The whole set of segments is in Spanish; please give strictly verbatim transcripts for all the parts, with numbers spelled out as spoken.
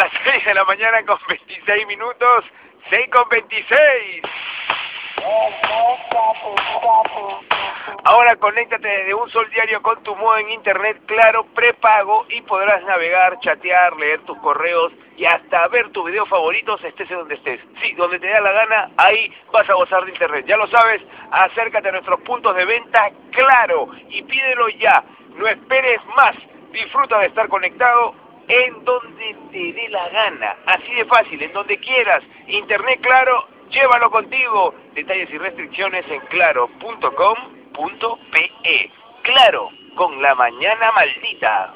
las seis de la mañana con veintiséis minutos, seis con veintiséis. Ahora conéctate desde un sol diario con tu modo en internet Claro prepago y podrás navegar, chatear, leer tus correos y hasta ver tus videos favoritos estés en donde estés. Sí, donde te da la gana, ahí vas a gozar de internet. Ya lo sabes, acércate a nuestros puntos de venta Claro y pídelo ya. No esperes más. Disfruta de estar conectado en donde te dé la gana. Así de fácil, en donde quieras. Internet Claro, llévalo contigo. Detalles y restricciones en claro punto com punto pe. Claro, con la mañana maldita.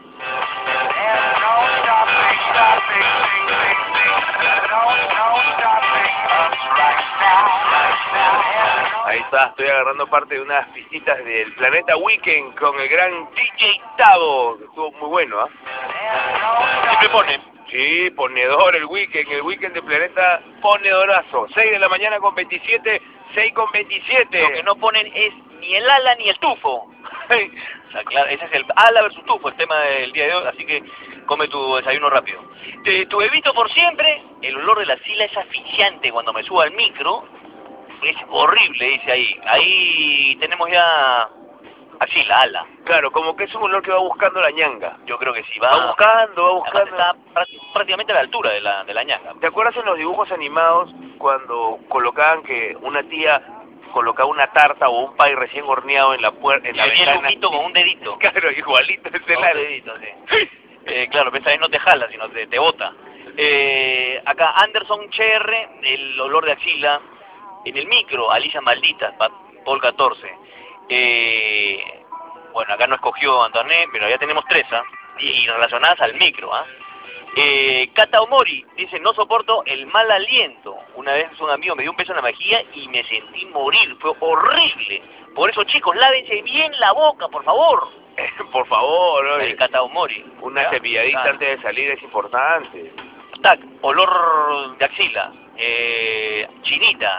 Ahí está, estoy agarrando parte de unas pistitas del Planeta Weekend con el gran D J Tavo, que estuvo muy bueno, ¿ah? ¿eh? Siempre pone. Sí, ponedor el weekend, el weekend de Planeta ponedorazo. seis de la mañana con veintisiete, seis con veintisiete. Lo que no ponen es ni el ala ni el tufo. O sea, claro, ese es el ala versus tufo, el tema del día de hoy, así que come tu desayuno rápido. De tu bebito por siempre, el olor de la axila es asfixiante cuando me subo al micro. Es horrible, dice ahí. Ahí tenemos ya axila, ala. Claro, como que es un olor que va buscando la ñanga. Yo creo que sí, va, va buscando, va buscando. Está prácticamente a la altura de la, de la ñanga. ¿Te acuerdas en los dibujos animados cuando colocaban que una tía colocaba una tarta o un pay recién horneado en la puerta, en la ventana? El humito con un dedito. Claro, igualito es el ala. Un dedito, sí. eh, claro, pero esta vez no te jala, sino te, te bota. Eh, acá Anderson H R, el olor de axila. En el micro, Alicia Maldita, Paul catorce. Eh, bueno, acá no escogió Antoine, pero ya tenemos tres, ¿ah? Y relacionadas al micro, ¿ah? Eh, Kata Omori dice, no soporto el mal aliento. Una vez un amigo me dio un beso en la mejilla y me sentí morir, fue horrible. Por eso, chicos, lávense bien la boca, por favor. Por favor, ¿no? El Kata Omori. Una ¿ya? cepilladita Ah. antes de salir es importante. Tac, olor de axila, eh, chinita.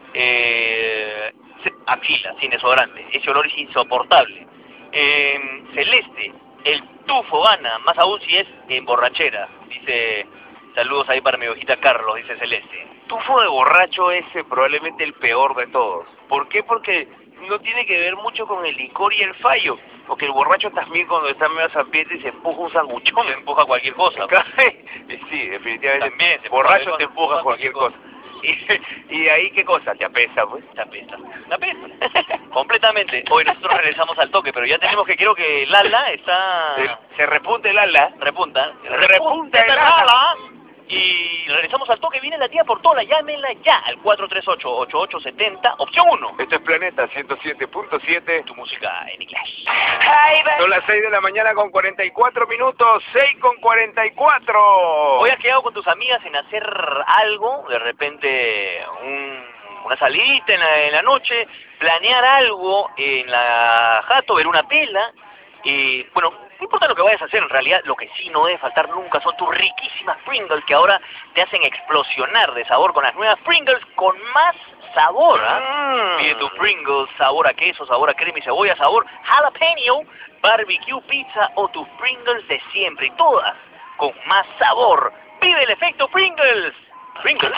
Eh, axila, sin desodorante. Ese olor es insoportable. Eh, celeste, el tufo gana, más aún si es en borrachera. Dice, saludos ahí para mi hojita Carlos, dice Celeste. Tufo de borracho es eh, probablemente el peor de todos. ¿Por qué? Porque no tiene que ver mucho con el licor y el fallo. Porque el borracho también cuando está medio zampiente se empuja un sanguchón. Se empuja cualquier cosa. Sí, definitivamente. También se borracho te empuja cualquier, cualquier cosa. cosa. Y, y ahí, ¿qué cosa? Te apesta, pues. Te apesta. Te apesta. Completamente. Hoy nosotros regresamos al toque, pero ya tenemos que, creo que el ala está... Se, se repunta el ala. Repunta. Repunta, repunta el ala. ala. Y regresamos al toque. Viene la tía Portola. Llámenla ya al cuatro tres ocho, ocho ocho siete cero, opción uno. Esto es Planeta ciento siete punto siete. Tu música en inglés. Son las seis de la mañana con cuarenta y cuatro minutos. seis con cuarenta y cuatro. Hoy has quedado con tus amigas en hacer algo. De repente un, una salidita en la, en la noche. Planear algo en la jato. Ver una pela. Y bueno, no importa lo que vayas a hacer, en realidad lo que sí no debe faltar nunca son tus riquísimas Pringles que ahora te hacen explosionar de sabor con las nuevas Pringles con más sabor. ¿eh? Mm. Pide tu Pringles, sabor a queso, sabor a crema y cebolla, sabor jalapeno, barbecue, pizza o tus Pringles de siempre, todas con más sabor. Vive el efecto Pringles. Pringles.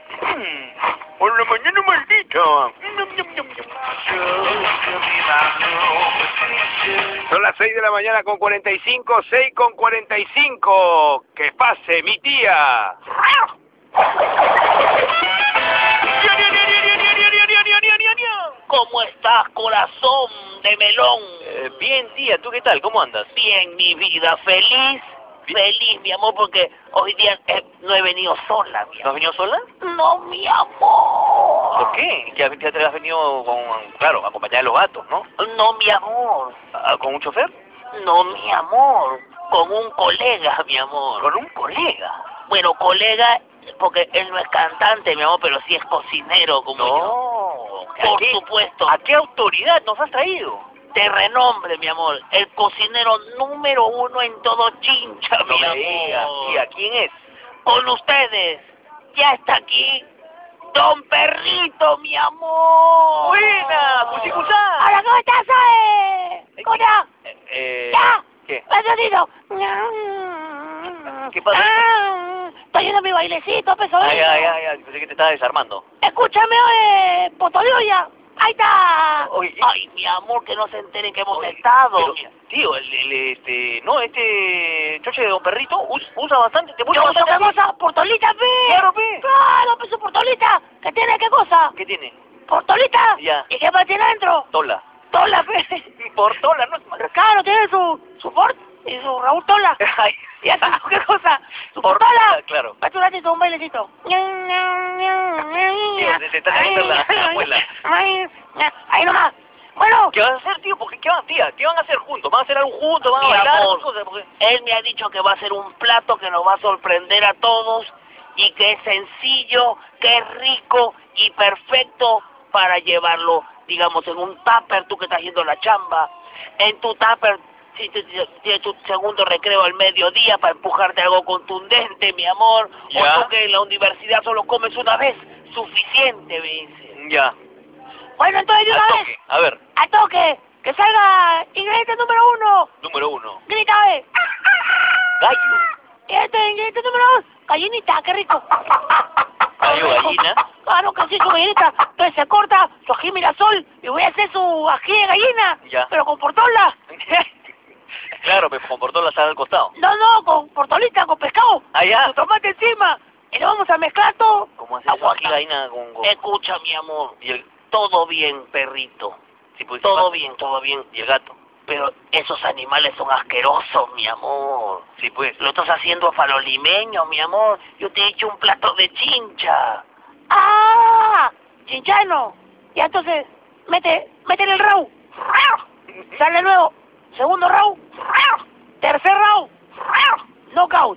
Mm. Por la mañana maldita. Son las seis de la mañana con cuarenta y cinco, seis con cuarenta y cinco. Que pase, mi tía. ¿Cómo estás, corazón de melón? Eh, bien, tía, ¿tú qué tal? ¿Cómo andas? Bien, mi vida, feliz. Feliz, mi amor, porque hoy día eh, no he venido sola, mi amor. ¿No has venido sola? No, mi amor. ¿Por qué? Ya, ya te has venido con, claro, acompañada de los gatos, ¿no? No, mi amor. ¿Con un chofer? No, mi amor. Con un colega, mi amor. ¿Con un colega? Bueno, colega, porque él no es cantante, mi amor, pero sí es cocinero como no. yo. Por qué, supuesto. ¿A qué autoridad nos has traído? De renombre, mi amor. El cocinero número uno en todo Chincha, no mi me amor. Digas. ¿Y a quién es? Con ustedes. Ya está aquí Don Perrito, mi amor. ¡Buena! ¡Cuchicusá! Hola, ¿cómo estás, eh? ¿Hola? Eh, eh, ¿Ya? ¿Qué? ¿Has sonido? ¿Qué pasa? Ah, estoy en mi bailecito, pe, sobrino. Ay, ay, ay, ay, pensé que te estaba desarmando. Escúchame, oye, Potolioya. Ahí está. Oye, Ay, mi amor, que no se enteren que hemos Oye, estado. pero, tío, el, el, este, no, este choche de Don Perrito us- usa bastante, te puso Yo uso bastante. qué cosa, portolita, pe. Claro, pe. Claro, pe, su portolita. ¿Qué tiene qué cosa? ¿Qué tiene? ¿Portolita? Ya. ¿Y qué más tiene adentro? Tola. Tola, pe. Por tola, no es mal. Claro, tiene su, su Ford y su Raúl Tola. Ay, ¿Y eso qué cosa? ¿Su Por portola? tola, claro. Vete un ratito, un bailecito. Tío, se te está cayendo la abuela. Ahí nomás. Bueno, ¿Qué vas a hacer, tío? Porque, ¿qué van, tía? ¿Qué van a hacer juntos? ¿Van a hacer algo juntos? ¿Van a Mi bailar? amor. Cosas, porque... él me ha dicho que va a ser un plato que nos va a sorprender a todos y que es sencillo, que es rico y perfecto para llevarlo, digamos, en un tupper, tú que estás haciendo la chamba, en tu tupper, si te- si tienes tu segundo recreo al mediodía para empujarte algo contundente, mi amor, Ya. o tú que en la universidad solo comes una vez, suficiente, me dice. Ya. Bueno, entonces de Al una vez, toque. A ver, a toque, que salga ingrediente número uno, número uno. grita, ve. Gallo. Este ingrediente número dos, gallinita, qué rico. Gallo, gallina. Claro que sí, su gallinita. Entonces se corta su ají mirasol y voy a hacer su ají de gallina, Ya. pero con portola. Claro, pero con por toda la sala al costado. No, no, con portolita, con pescado, Allá. con tomate encima. Y lo vamos a mezclar todo. ¿Cómo haces eso? Aguanta. Aquí gallina con... con... Escucha, mi amor, Y el... todo bien, perrito. Sí, pues, Todo ¿qué bien, todo bien. pasa? Y el gato. Pero esos animales son asquerosos, mi amor. Sí, pues. Lo estás haciendo para los limeños, mi amor. Yo te he hecho un plato de chincha. ¡Ah! Chinchano. Y entonces, mete, métele el raw. Sale luego. Segundo raw. Tercer raw. Knockout.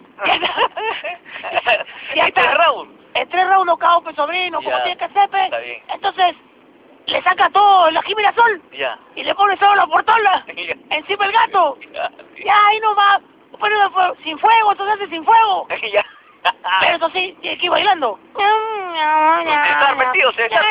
Y ahí está el round. En tres rounds knockout, pues, sobrino, como Ya, tiene que ser, pe. está bien. Entonces, le saca todo el ají mirasol Ya. y le pone solo la portola Ya. encima el gato. Ya, sí. Ya, ahí nomás. Pero de fuego- sin fuego, eso se hace sin fuego. Ya. Pero eso sí, tiene que ir bailando. desarme, tío, se desarme.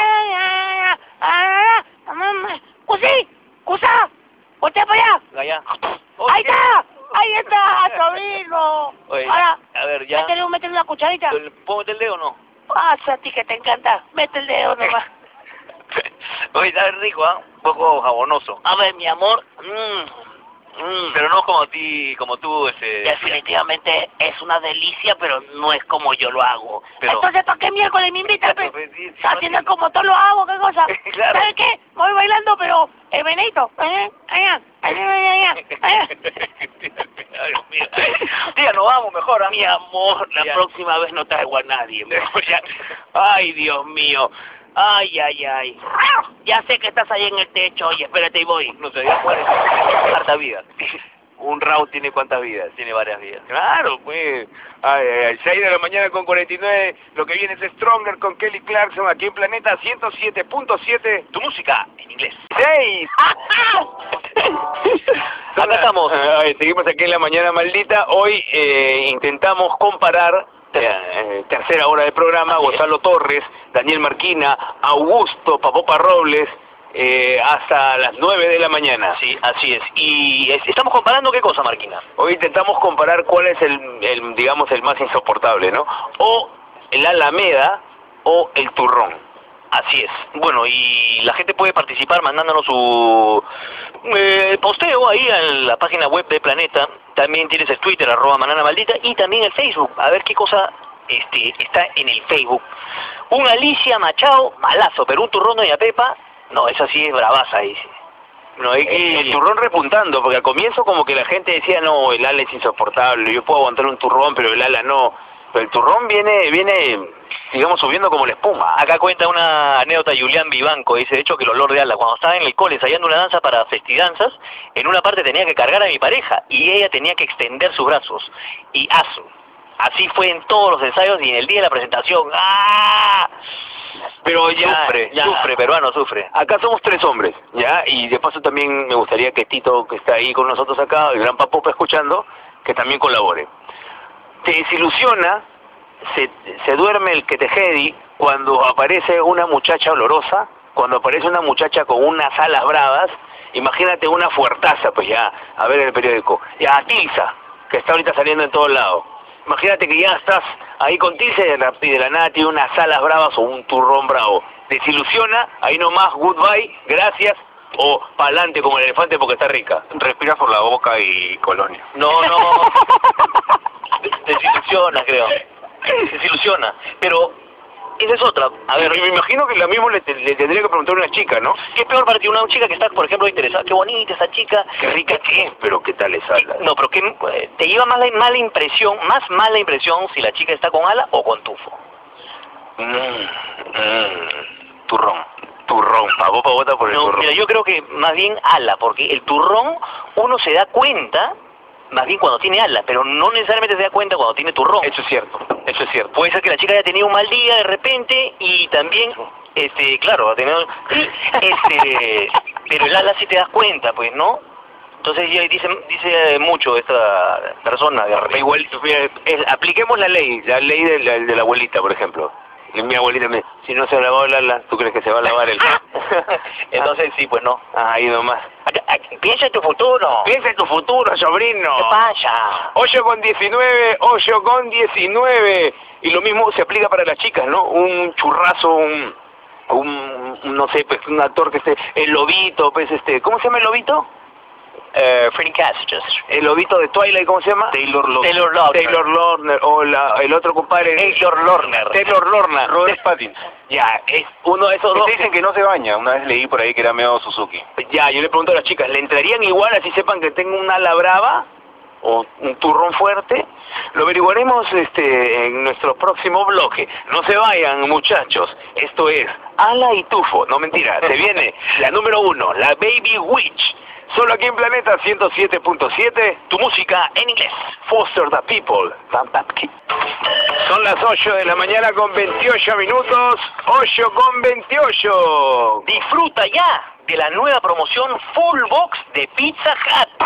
¡Cusí! ¡Cusa! ¡Voltea para allá! Allá. ¡Ahí está! ¡Ahí está, sobrino! Oye, Ahora, a ver, ya. métele, métele una cucharita. ¿Puedo meter el dedo o no? Ah, a ti que te encanta. Mete el dedo nomás. Oye, está rico, ¿ah? Un poco jabonoso. A ver, mi amor. Mm, mm. Pero no como a ti, como tú, ese... Definitivamente es una delicia, pero no es como yo lo hago. Pero- Entonces, ¿para qué miércoles me invitas, pe? Pues sí, sí, Así sí. no es como todo lo hago, ¿qué cosa? Claro. ¿Sabes qué? Voy bailando, pero el venito. Allá, allá, allá, allá, allá. Ay, Dios mío. Tía, nos vamos mejor, ¿ah? Mi amor, la Ya. próxima vez no traigo a nadie. mi amor, ya. Ay, Dios mío. Ay, ay, ay. Ya sé que estás ahí en el techo. Oye, espérate y voy. No sé, ya cuál es. Harta vida. Un round tiene cuántas vidas. Tiene varias vidas. Claro, pues. Ay, ay, ay. seis de la mañana con cuarenta y nueve. Lo que viene es Stronger con Kelly Clarkson aquí en Planeta ciento siete punto siete. Tu música en inglés. ¡seis! Acá estamos. Ay, seguimos aquí en la mañana maldita. Hoy eh, intentamos comparar. Eh, tercera hora del programa, Así es. Gonzalo Torres, Daniel Marquina, Augusto Papopa Robles, eh, hasta las nueve de la mañana. Sí, así es. Y es- estamos comparando qué cosa, Marquina. Hoy intentamos comparar cuál es el, el, digamos, el más insoportable, ¿no? O el Alameda o el turrón. Así es. Bueno, y la gente puede participar mandándonos su eh, posteo ahí en la página web de Planeta. También tienes el Twitter, arroba Manana Maldita, y también el Facebook. A ver qué cosa este está en el Facebook. Un Alicia Machado, malazo, pero un turrón de Pepa, no, esa sí es bravaza, dice. No, es que el turrón repuntando, porque al comienzo como que la gente decía, no, el ala es insoportable, yo puedo aguantar un turrón, pero el ala no. Pero el turrón viene, viene, digamos, subiendo como la espuma. Acá cuenta una anécdota Julián Vivanco, dice, de hecho, que el olor de ala, cuando estaba en el cole ensayando una danza para festidanzas, en una parte tenía que cargar a mi pareja, y ella tenía que extender sus brazos, y aso. Así fue en todos los ensayos y en el día de la presentación. ¡Ah! Pero ya, Sufre, ya. sufre, peruano, sufre. Acá somos tres hombres, ¿ya? Y de paso también me gustaría que Tito, que está ahí con nosotros acá, el gran Papopa escuchando, que también colabore. Te desilusiona, se, se duerme el que te jedi cuando aparece una muchacha olorosa, cuando aparece una muchacha con unas alas bravas, imagínate una fuertaza, pues ya, a ver en el periódico, ya, Tilsa, que está ahorita saliendo en todos lados. Imagínate que ya estás ahí con Tilce y de la, y de la nada tiene unas alas bravas o un turrón bravo. Desilusiona, ahí nomás, goodbye, gracias, o pa'lante como el elefante porque está rica. Respira por la boca y colonia. No, no. Desilusiona, creo. Desilusiona. Pero esa es otra. A ver, me imagino que lo mismo le, le tendría que preguntar a una chica, ¿no? ¿qué es peor para ti? Una chica que está, por ejemplo, interesada. Qué bonita esa chica. Qué rica que es, pero qué tal es ala. No, pero que eh, te lleva más la mala impresión, más mala impresión si la chica está con ala o con tufo. Mm, mm, turrón, turrón, pavo pa vota por el No, turrón. mira, yo creo que más bien ala, porque el turrón uno se da cuenta más bien cuando tiene ala, pero no necesariamente se da cuenta cuando tiene turrón. Eso es cierto, eso es cierto. Puede ser que la chica haya tenido un mal día de repente y también, este, claro, ha tenido, este, pero el ala sí te das cuenta, pues, ¿no? Entonces ya dice, dice mucho esta persona. De Igual, mira, es- apliquemos la ley, la ley de la, de la abuelita, por ejemplo. Y mi abuelita me dice, si no se lavó el ala, ¿tú crees que se va a lavar el? Entonces sí, pues no. Ahí nomás. Piensa en tu futuro. Piensa en tu futuro, sobrino. ¿Qué pasa? ocho con diecinueve, ocho con diecinueve. Y lo mismo se aplica para las chicas, ¿no? Un churrazo, un, un, un, no sé, pues un actor que esté, el lobito, pues este, ¿cómo se llama el lobito? Eh, Frank Castle. El lobito de Twilight, ¿cómo se llama? Taylor Lautner. Taylor Lautner. Taylor Lautner, o la, el otro compadre. Taylor Lautner. Taylor Lautner. Robert Pattinson. Ya, es uno de esos Este dos. dicen que no se baña. Una vez leí por ahí que era medio Suzuki. Ya, yo le pregunto a las chicas, ¿le entrarían igual así sepan que tengo una ala brava o un turrón fuerte? Lo averiguaremos este en nuestro próximo bloque. No se vayan, muchachos. Esto es Ala y Tufo. No, mentira. Se viene la número uno, la Baby Witch. Solo aquí en Planeta ciento siete punto siete. Tu música en inglés. Foster the People. Pam, pam, ki. Son las ocho de la mañana con veintiocho minutos. ocho con veintiocho. Disfruta ya de la nueva promoción Full Box de Pizza Hut.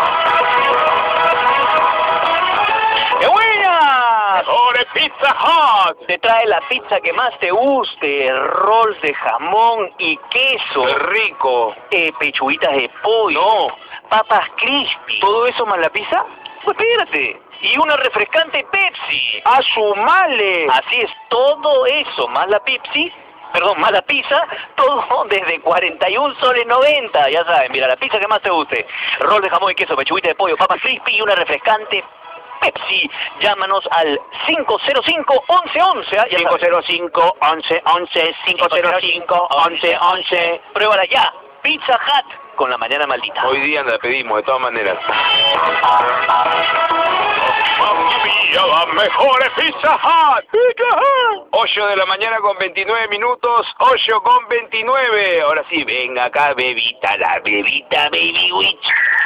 ¡Qué buena! ¡Ore Pizza Hut! Te trae la pizza que más te guste, rolls de jamón y queso, ¡Qué rico! eh, pechuguitas de pollo, No. papas crispy. ¿Todo eso más la pizza? Pues espérate. Y una refrescante Pepsi. ¡A su male! Así es, todo eso, más la Pepsi, perdón, más la pizza, todo desde cuarenta y un soles noventa, ya saben, mira, la pizza que más te guste, rol de jamón y queso, pechuguita de pollo, papas crispy y una refrescante Pepsi. Llámanos al cinco cero cinco, once once, ¿ah? Ya cinco sabes. cero cinco, once once, cinco cero cinco, once once. Pruébala ya, Pizza Hut con la mañana maldita. Hoy día la pedimos, de todas maneras. La mejor Pizza Hut. ocho de la mañana con veintinueve minutos, ocho con veintinueve. Ahora sí, venga acá, bebita, la bebita Baby Witch.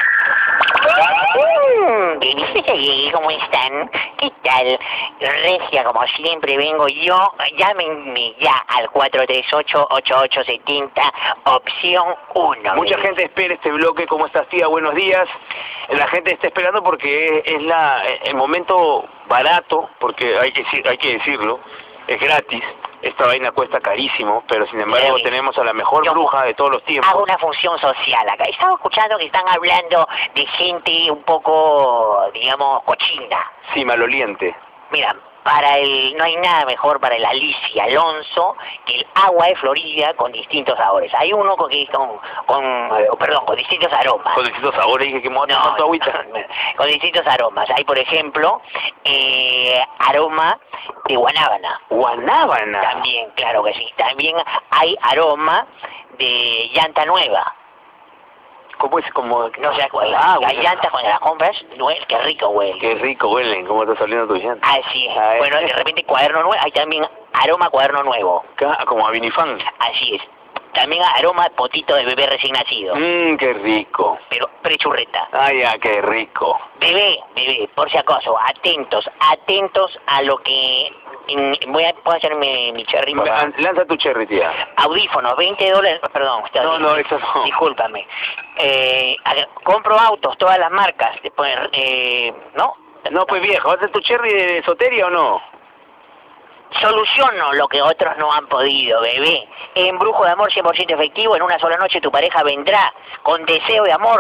Mm, ¿cómo están? ¿Qué tal? Regia, como siempre vengo yo. Llámenme ya al cuatro tres ocho, ocho ocho siete cero, opción uno. Mucha gente espera este bloque. ¿Cómo estás, tía? Buenos días. La gente está esperando porque es la el momento barato, porque hay que decir- hay que decirlo, es gratis. Esta vaina cuesta carísimo, pero sin embargo Pero, tenemos a la mejor yo- bruja de todos los tiempos. Hago una función social acá. He estado escuchando que están hablando de gente un poco, digamos, cochina. Sí, maloliente. Mira, para el no hay nada mejor para el Alicia Alonso que el agua de Florida con distintos sabores. Hay uno con, que- con, con eh, perdón, con distintos aromas. Con distintos sabores, dije que me voy a tomar tu agüita. con distintos aromas. Hay, por ejemplo, eh, aroma de guanábana. Guanábana. También, claro que sí. También hay aroma de llanta nueva. ¿Cómo es? Como... No se acuerda. Ah, Hay bueno. llantas cuando las compras, huele, qué rico huele. Qué rico huelen, cómo está saliendo tu llanta. Así es. Ah, Bueno, eh. de repente cuaderno nuevo. Hay también aroma cuaderno nuevo. Ca- Como a Vinifan. Así es. También aroma potito de bebé recién nacido. Mmm, qué rico. Pero prechurreta. Ay, ya, qué rico. Bebé, bebé, por si acaso, atentos, atentos a lo que... en- voy a, ¿puedo hacer mi, mi cherry? por favor? Lanza tu cherry, tía. Audífonos, veinte dólares, perdón, está No, bien. no, eso no. Discúlpame. Eh, a- compro autos, todas las marcas, después, eh, ¿no? No, pues viejo, ¿vas a hacer tu cherry de Soteria o no? Soluciono lo que otros no han podido, bebé. Embrujo de amor cien por ciento efectivo, en una sola noche tu pareja vendrá con deseo de amor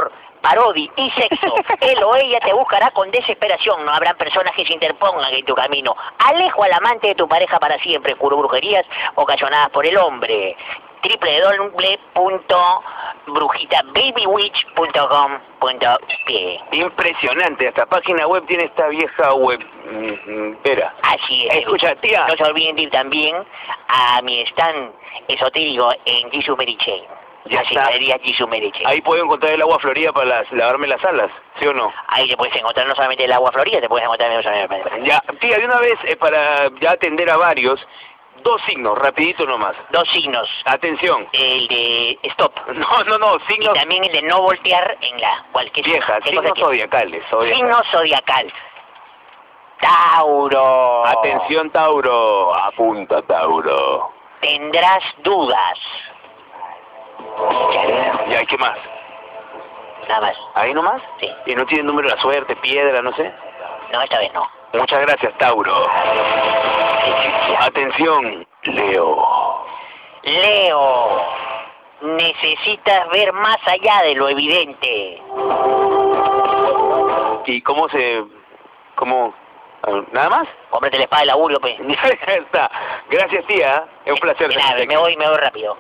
parodia y sexo. Él o ella te buscará con desesperación. No habrá personas que se interpongan en tu camino. Alejo al amante de tu pareja para siempre. Curo brujerías ocasionadas por el hombre. doble u doble u doble u punto brujita baby witch punto com punto pe. Impresionante, hasta página web tiene esta vieja web. Espera. Así es. Escucha, tía. No se olviden de ir también a mi stand esotérico en Jesús Mary Chain. Ya la está. ciclería Jesús Mary Chain. Ahí puedo encontrar el agua florida para las, lavarme las alas, ¿sí o no? Ahí te puedes encontrar no solamente el agua florida, te puedes encontrar también... Ya, tía, de una vez, eh, para ya atender a varios, dos signos, rapidito nomás. Dos signos. Atención. El de stop. No, no, no, signos... Y también el de no voltear en la... cualquier Vieja, ¿qué signos cosa quieres? zodiacales. zodiacales. Signo zodiacal. Tauro. Atención, Tauro. Apunta, Tauro. Tendrás dudas. Ya, ¿y qué más? Nada más. ¿Ahí nomás? Sí. ¿Y no tiene número de la suerte, piedra, no sé? No, esta vez no. Muchas gracias, Tauro. Atención, Leo. Leo. Necesitas ver más allá de lo evidente. ¿Y cómo se...? ¿Cómo...? ¿Nada más? Cómprate la espada del augurio, pe. Ya está. Gracias, tía. Es un placer. De nada, me voy, me voy rápido.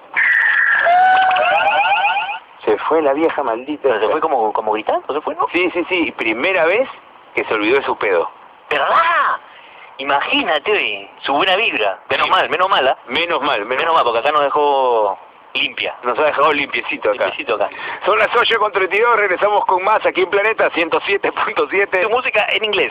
Se fue la vieja maldita. Pero se fue como, como gritando, ¿se fue, no? Sí, sí, sí. Primera vez que se olvidó de su pedo. ¿Verdad? Imagínate, oye, su buena vibra. Menos mal, menos mala. Menos mal, menos, Menos mal, porque acá nos dejó limpia. Nos ha dejado limpiecito acá. Limpiecito acá. Son las ocho con treinta y dos. Regresamos con más aquí en Planeta ciento siete punto siete. Tu música en inglés.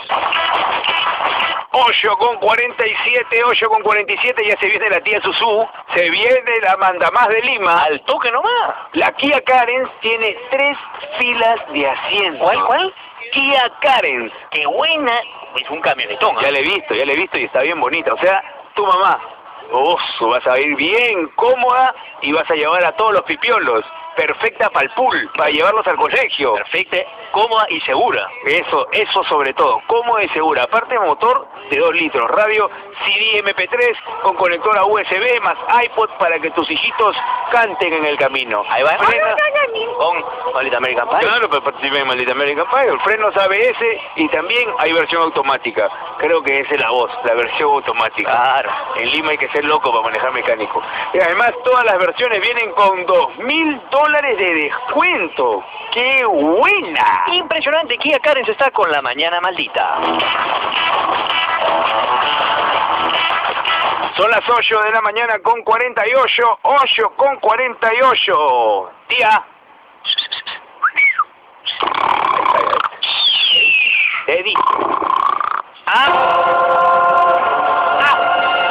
ocho con cuarenta y siete, ocho con cuarenta y siete, ya se viene la tía Susú, se viene la mandamás de Lima. Al toque nomás. La Kia Carens tiene tres filas de asientos. ¿Cuál, cuál? Kia Carens. Qué buena. Es un camionetón. Ya ¿eh? la he visto, ya la he visto y está bien bonita. O sea, tu mamá, oso, vas a ir bien cómoda y vas a llevar a todos los pipiolos. Perfecta para el pool, para llevarlos al colegio. Perfecta, cómoda y segura. Eso, eso sobre todo, cómoda y segura. Aparte motor de dos litros, radio C D M P tres con conector a U S B más iPod para que tus hijitos canten en el camino. Ahí va. Frena, Con Maldita American Pie. claro, para participar en Maldita American Pie, el frenos A B S y también hay versión automática. Creo que esa es la voz, la versión automática. Claro. En Lima hay que ser loco para manejar mecánico. Y además todas las versiones vienen con dos mil dólares de descuento. ¡Qué buena! Impresionante, Kia Carens está con la mañana maldita. Son las ocho de la mañana con cuarenta y ocho, ocho con cuarenta y ocho. Tía. Eddie. Ah. Ah.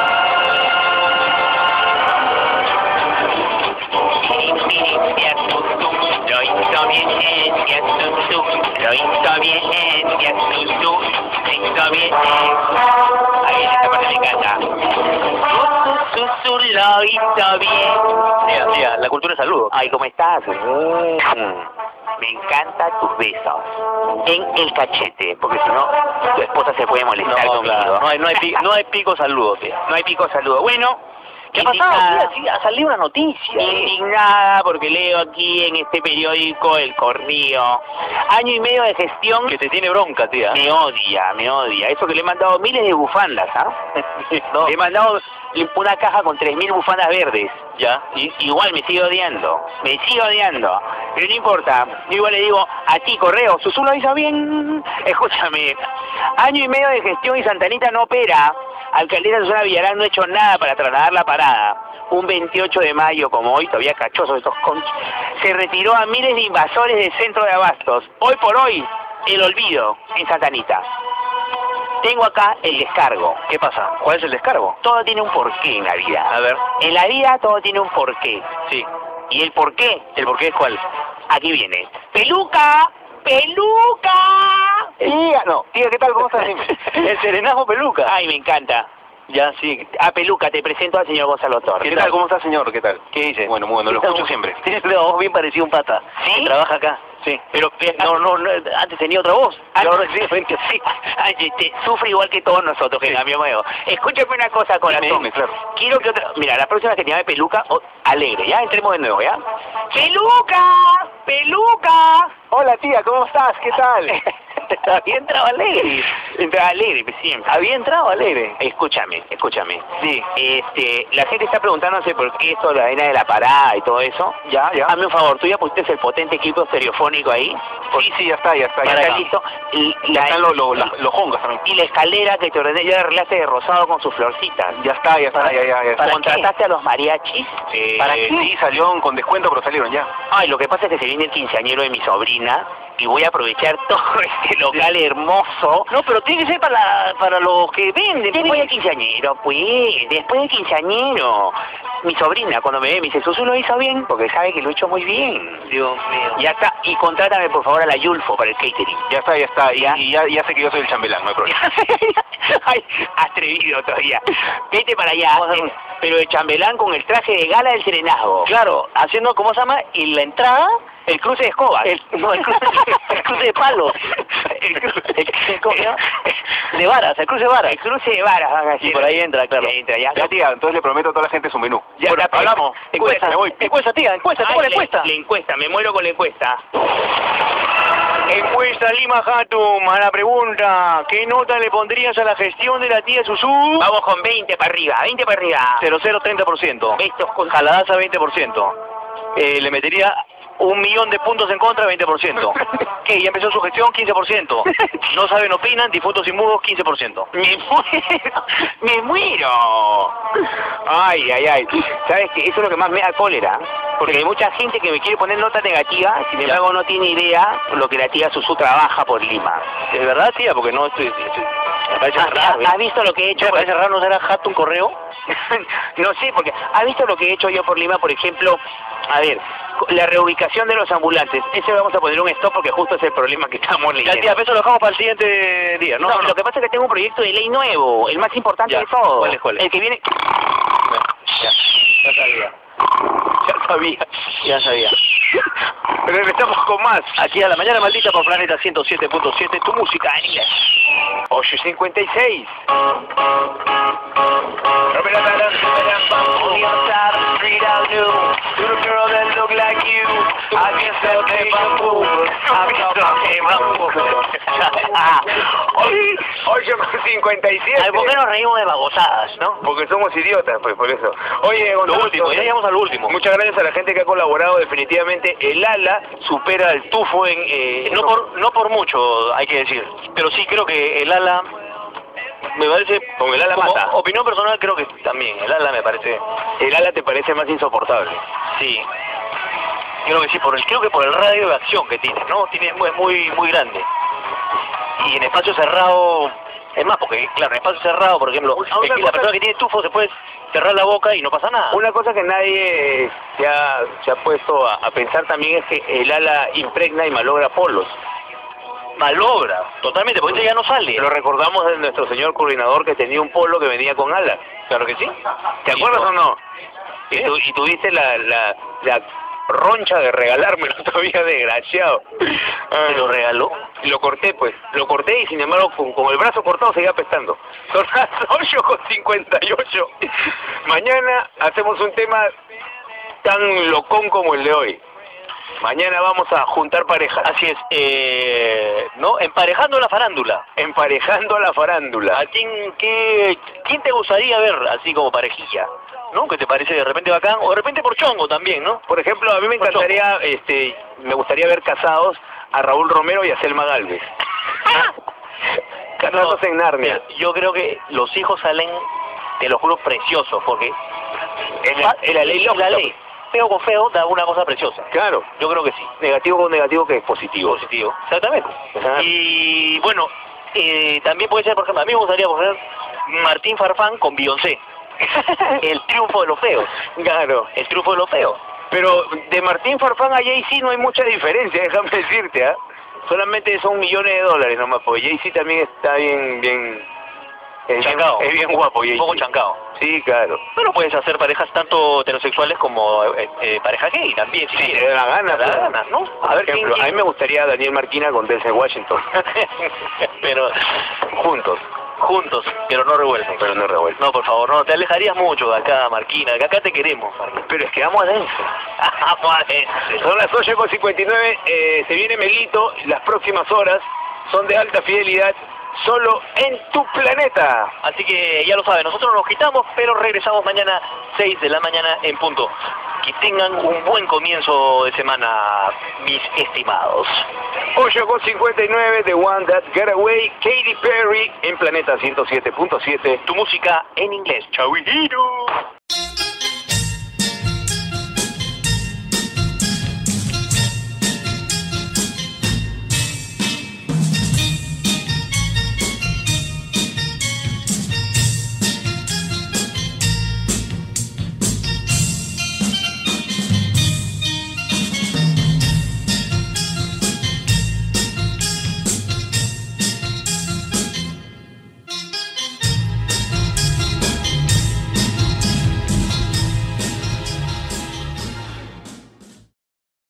Lo hizo bien, Esia Susu. Lo hizo bien, Esia Susu. Lo hizo bien, ahí esta parte me encanta. Susu, Susu, lo hizo bien. Tía, tía, la cultura es saludo. Ay, ¿cómo estás? Mm. Me encantan tus besos. En el cachete, porque si no, tu esposa se puede molestar No, conmigo. claro, no hay, no hay, pi- no hay pico saludo, tía. No hay pico saludo. Bueno, ¿Qué ha pasado, indignada, tía? Sí, ha salido una noticia. indignada porque leo aquí en este periódico El Correo. Año y medio de gestión Que te tiene bronca, tía. me odia, me odia. Eso que le he mandado miles de bufandas, ¿ah? No. Le he mandado una caja con tres mil bufandas verdes. Ya. Y, igual me sigue odiando, me sigue odiando, pero no importa, yo igual le digo a ti, Correo, Susú lo hizo bien, escúchame, año y medio de gestión y Santanita no opera, Alcaldesa Susana Villarán no ha hecho nada para trasladar la parada, un veintiocho de mayo como hoy, todavía cachosos estos conchos, se retiró a miles de invasores del centro de abastos, hoy por hoy, el olvido en Santanita. Tengo acá el descargo. ¿Qué pasa? ¿Cuál es el descargo? Todo tiene un porqué en la vida. A ver. En la vida todo tiene un porqué. Sí. ¿Y el porqué? ¿El por qué es cuál? Aquí viene. ¡Peluca! ¡Peluca! Tía, no. Tía, ¿qué tal? ¿Cómo estás? El serenazgo peluca. Ay, me encanta. Ya, sí. A Peluca, te presento al señor Gonzalo Torres. ¿Qué tal? ¿Cómo está, señor? ¿Qué tal? ¿Qué dice? Bueno, bueno, lo escucho siempre. Tienes una voz bien parecida a un pata. ¿Sí? Que trabaja acá. Sí, pero eh, no, no, no, antes tenía otra voz. Ah, Ahora sí, sí, sí. Ay, este, sufre igual que todos nosotros, que Sí. cambio nuevo. Escúchame una cosa, corazón. Dime, dime, claro. Quiero que otra... Mira, la próxima que te llame Peluca, o... alegre, ¿ya? Entremos de nuevo, ¿ya? ¡Peluca! ¡Peluca! Hola tía, ¿cómo estás? ¿Qué tal? Había entrado alegre. Entraba alegre, pues, siempre. Había entrado alegre. Escúchame, escúchame. Sí. Este, la gente está preguntándose por qué esto, la vaina de la parada y todo eso. Ya, ya. Hazme un favor, ¿tú ya pusiste el potente equipo estereofónico ahí? Sí, sí, ya está, ya está. ¿Ya Ya está está. listo? Y la, Están los, los, los, los hongas también. y la escalera que te ordené, ya la arreglaste de rosado con sus florcitas. Ya está, ya está, ya, ya, ya está. ¿Contrataste a los mariachis? Eh, ¿Para qué? Sí, salieron con descuento, pero salieron ya. Ay, lo que pasa es que se viene el quinceañero de mi sobrina y voy a aprovechar todo este local hermoso. No, pero tiene que ser para, para los que venden. Después del quinceañero, pues, después del quinceañero. Mi sobrina cuando me ve me dice, Susu lo hizo bien, porque sabe que lo he hecho muy bien. Dios mío. Ya está, y contrátame por favor a la Yulfo para el catering. Ya está, ya está. Y ¿Ya? y ya, ya sé que yo soy el chambelán, no hay problema. Ay, atrevido todavía. Vete para allá, Vamos a hacer eh, pero el chambelán con el traje de gala del serenazgo. Claro, haciendo, ¿cómo se llama? Y la entrada, El cruce de escobas. el, no, el cruce, el cruce de palos. El cruce, El- ¿cómo se llama? De varas, el cruce de varas. El cruce de varas, van a Y por ahí entra, claro. Ahí entra, ya. Ya tía, entonces le prometo a toda la gente su menú. Ya, Bueno, ya, hablamos. Encuesta, me voy. encuesta, tía, encuesta, Ay, ¿cómo la la- encuesta? La encuesta, me muero con la encuesta. Encuesta Lima Hatum, a la pregunta, ¿qué nota le pondrías a la gestión de la tía Susú? Vamos con veinte para arriba, veinte para arriba. cero cero treinta por ciento. Estos con... Jaladaza veinte por ciento. Eh, le metería un millón de puntos en contra, veinte por ciento. ¿Qué? Ya empezó su gestión, quince por ciento. No saben, opinan, difuntos y mudos, quince por ciento. Me muero, me muero. Ay, ay, ay. ¿Sabes qué? Eso es lo que más me da cólera. Porque hay mucha gente que me quiere poner nota negativa, sin embargo no tiene idea lo que la tía Susú trabaja por Lima. ¿Es verdad, tía? Porque no estoy... estoy- me parece ¿Has, raro. ¿eh? has visto lo que he hecho? Me por- parece raro no será Hatum un correo. No sé, porque ¿has visto lo que he hecho yo por Lima? Por ejemplo, a ver, la reubicación de los ambulantes. Ese vamos a poner un stop porque justo es el problema que estamos Ya, leyendo. tía, eso lo dejamos para el siguiente día, ¿no? No, lo que pasa es que tengo un proyecto de ley nuevo, el más importante Ya, de todo. ¿cuál es, cuál es? El que viene... Ya, ya sabía. Ya sabía. Ya sabía. Pero empezamos con más. Aquí a la mañana maldita por Planeta ciento siete punto siete, tu música en inglés. ocho cincuenta y seis. ocho cincuenta y siete. Ay, ¿por qué nos reímos de babosadas, no? Porque somos idiotas, pues, por eso. Oye, Lo Gonzalo, último, ya llegamos al último. muchas gracias a la gente que ha colaborado. Definitivamente el ala supera al tufo en... Eh, No por, no por mucho, hay que decir. Pero sí creo que el ala, me parece, Con el ala como mata. opinión personal creo que también, el ala me parece, El ala te parece más insoportable. sí. Creo que sí, por el, creo que por el radio de acción que tiene, ¿no? Tiene, es muy, muy grande. Y en espacio cerrado, es más, porque claro, en espacio cerrado, por ejemplo, Una el que- la cosa- persona que tiene tufo se puede cerrar la boca y no pasa nada. Una cosa que nadie se ha, se ha puesto a, a pensar también es que el ala impregna y malogra polos. Malogra, totalmente, porque ese ya no sale. Lo recordamos de nuestro señor coordinador que tenía un polo que venía con ala. Claro que sí. ¿Te Sí, acuerdas no. o no? Y, tu, y tuviste la, la, la roncha de regalármelo todavía, desgraciado. ¿Te lo regaló? Y lo corté, pues. Lo corté y sin embargo con, con el brazo cortado seguía apestando. Son las ocho con cincuenta y ocho. Mañana hacemos un tema tan locón como el de hoy. Mañana vamos a juntar parejas. Así es, eh, ¿no? Emparejando la farándula. Emparejando a la farándula. ¿A quién, qué, quién te gustaría ver así como parejilla? ¿No? ¿Que te parece de repente bacán? O de repente por chongo también, ¿no? Por ejemplo, a mí me encantaría, este, me gustaría ver casados a Raúl Romero y a Selma Galvez. Casados en Narnia. Mira, yo creo que los hijos salen, te lo juro, preciosos, porque En la, en la ley la lógica. ley, feo con feo, da una cosa preciosa. Claro. Yo creo que sí. Negativo con negativo que es positivo. Positivo. Exactamente. Ajá. Y bueno, eh, también puede ser, por ejemplo, a mí me gustaría poner Martín Farfán con Beyoncé. El triunfo de los feos. Claro. El triunfo de los feos. Pero de Martín Farfán a Jay-Z no hay mucha diferencia, déjame decirte, ¿ah? Solamente son millones de dólares nomás, porque Jay-Z también está bien, bien, Es bien, Chancao. es bien guapo, Un poco Jay-Z. chancao. Sí, claro. Pero puedes hacer parejas tanto heterosexuales como eh, eh, pareja gay también, si Sí, quieres. te da la gana, Te da la pero- gana, ¿no? A ver, ¿quién- ejemplo, a quién? mí me gustaría Daniel Marquina con Denzel Washington. Pero Juntos, juntos, pero no revueltos. pero no revueltos. No, por favor, no, te alejarías mucho de acá, Marquina, que acá te queremos, Marquina. Pero es que amo a Denzel. Vamos a ver. Son las ocho con cincuenta y nueve, eh, se viene Melito, las próximas horas son de alta fidelidad, solo en tu planeta. Así que ya lo saben, nosotros nos quitamos, pero regresamos mañana seis de la mañana en punto. Que tengan un buen comienzo de semana, mis estimados. ocho con cincuenta y nueve, The One That Got Away, Katy Perry, en Planeta ciento siete punto siete. Tu música en inglés. Chau, hijito.